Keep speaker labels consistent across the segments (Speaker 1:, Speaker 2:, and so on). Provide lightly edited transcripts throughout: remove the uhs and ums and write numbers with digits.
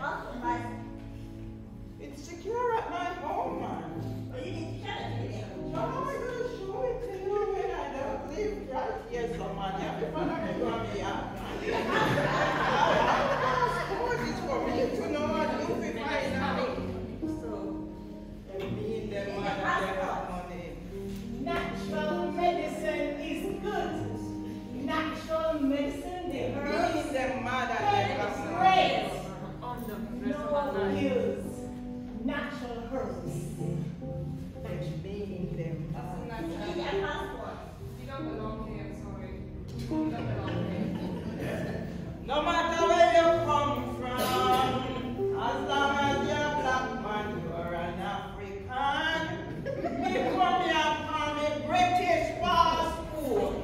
Speaker 1: It's secure at my home, man.
Speaker 2: Oh, you need to show it to me.
Speaker 1: How am I going to show it to you when I don't live right here, somebody? I'm going to go me out. What is for me to know what you will find out? So, and me and them, man, they have money.
Speaker 3: Natural medicine is good. Natural medicine, the
Speaker 1: Me
Speaker 3: herbs,
Speaker 1: and them, man, they have money.
Speaker 3: great. No pills, natural herbs.
Speaker 1: And me and them,
Speaker 2: You need that passport.
Speaker 4: You don't belong here, I'm sorry. You don't belong here.
Speaker 1: no matter where you come from, as long as you're a black man, you are an African. Me come here for me British passport.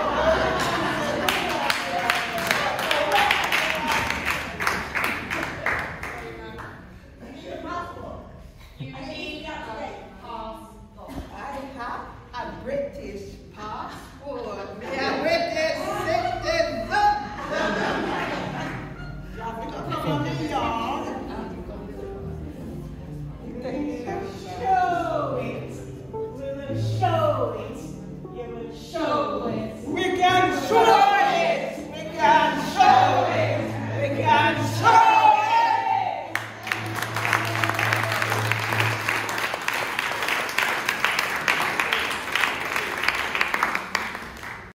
Speaker 2: You need a passport.
Speaker 4: You
Speaker 2: I need
Speaker 4: need
Speaker 2: to
Speaker 4: a
Speaker 2: get today.
Speaker 4: passport.
Speaker 1: I have a British passport. Me a British citizen. You have to come from the yard.
Speaker 3: Show it. We will show it. You will show it.
Speaker 1: We can show it. We can show it. We can show it.